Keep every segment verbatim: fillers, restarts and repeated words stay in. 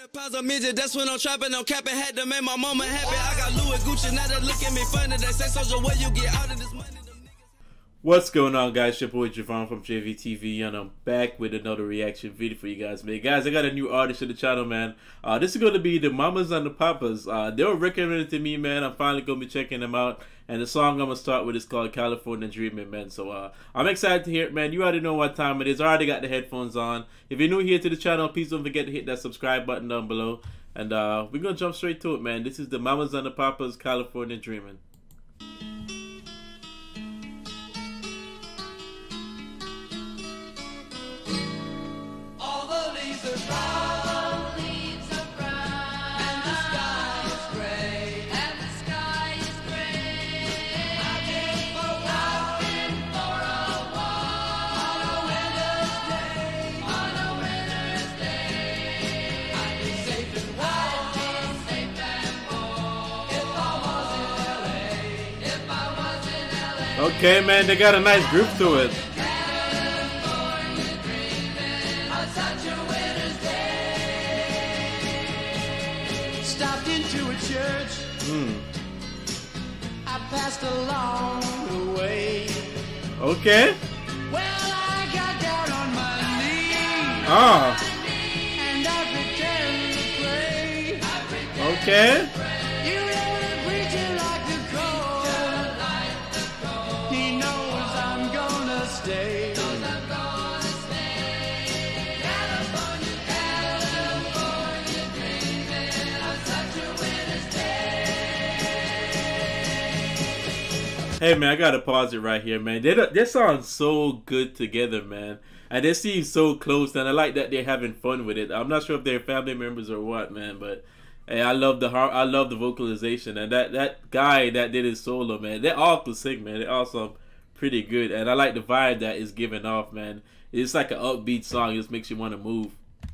Pounds of midget, that's when I'm trapping, I'm capping, had to make my mama happy. I got Louis Gucci, now they look at me funny. They say, Soldier, where you get out of this money? What's going on, guys? It's your boy JayveeTV from JayveeTV, and I'm back with another reaction video for you guys, man. Guys, I got a new artist on the channel, man. Uh, this is going to be the Mamas and the Papas. Uh, they were recommended to me, man. I'm finally going to be checking them out. And the song I'm going to start with is called California Dreamin', man. So uh, I'm excited to hear it, man. You already know what time it is. I already got the headphones on. If you're new here to the channel, please don't forget to hit that subscribe button down below. And uh, we're going to jump straight to it, man. This is the Mamas and the Papas, California Dreamin'. Okay, man, they got a nice groove to it. Stopped into a church. Mm. I passed along the way. Okay. Well, I got down on my knees. Ah. And I pretended to pray. Okay. You know the preacher like the cold. He knows I'm gonna stay. California, California dreaming on such a winter's day. Hey, man, I gotta pause it right here, man. They they sound so good together, man. And they seem so close, and I like that they're having fun with it. I'm not sure if they're family members or what, man, but hey, I love the heart. I love the vocalization, and that that guy that did his solo, man. They all could sing, man. They all sound pretty good, and I like the vibe that is giving off, man. It's like an upbeat song. It just makes you want to move.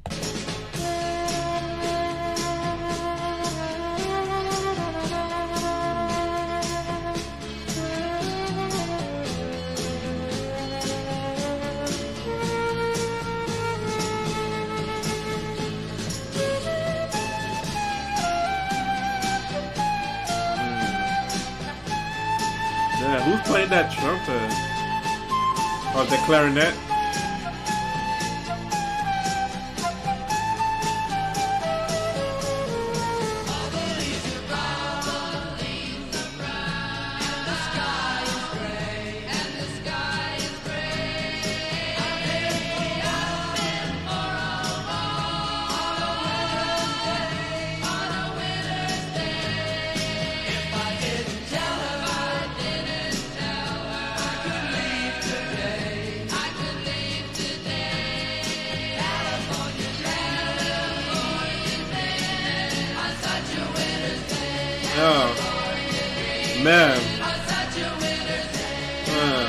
Yeah, who's playing that trumpet? Or the clarinet? Oh, man. Uh.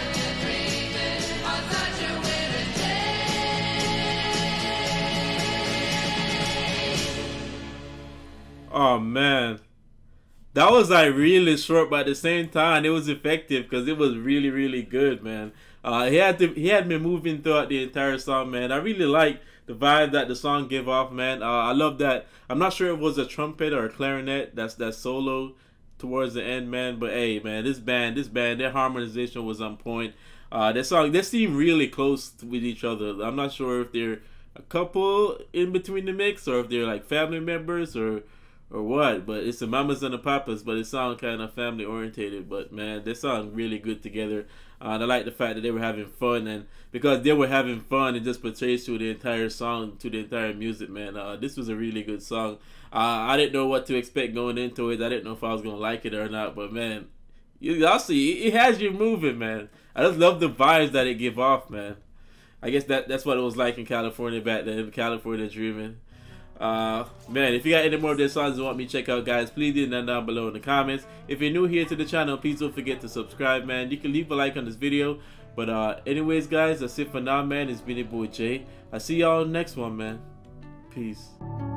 Oh, man. That was like really short, but at the same time, it was effective because it was really, really good, man. Uh, he had to, he had me moving throughout the entire song, man. I really like the vibe that the song gave off, man. Uh, I love that. I'm not sure if it was a trumpet or a clarinet. That's that solo towards the end, man. But hey, man, this band, this band, their harmonization was on point. Uh, that song, they seem really close with each other. I'm not sure if they're a couple in between the mix or if they're like family members or or what. But it's the Mamas and the Papas. But it sounds kind of family orientated. But man, they sound really good together. Uh, and I like the fact that they were having fun, and because they were having fun, it just portrays to the entire song, to the entire music, man. Uh, this was a really good song. Uh, I didn't know what to expect going into it. I didn't know if I was gonna like it or not, but man, y'all see, it has you moving, man. I just love the vibes that it give off, man. I guess that that's what it was like in California back then, California Dreamin'. Uh, man, if you got any more of their songs you want me to check out, guys, please leave them down below in the comments. If you're new here to the channel, please don't forget to subscribe, man. You can leave a like on this video. But uh, anyways, guys, that's it for now, man. It's been your boy Jay. I'll see y'all next one, man. Peace.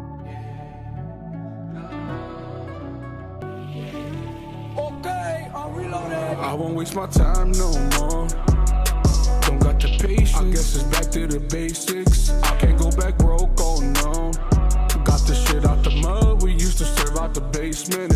Okay, I'm reloaded. I won't waste my time no more. Don't got the patience. I guess it's back to the basics. I can't go back broke, oh no. Got out the basement.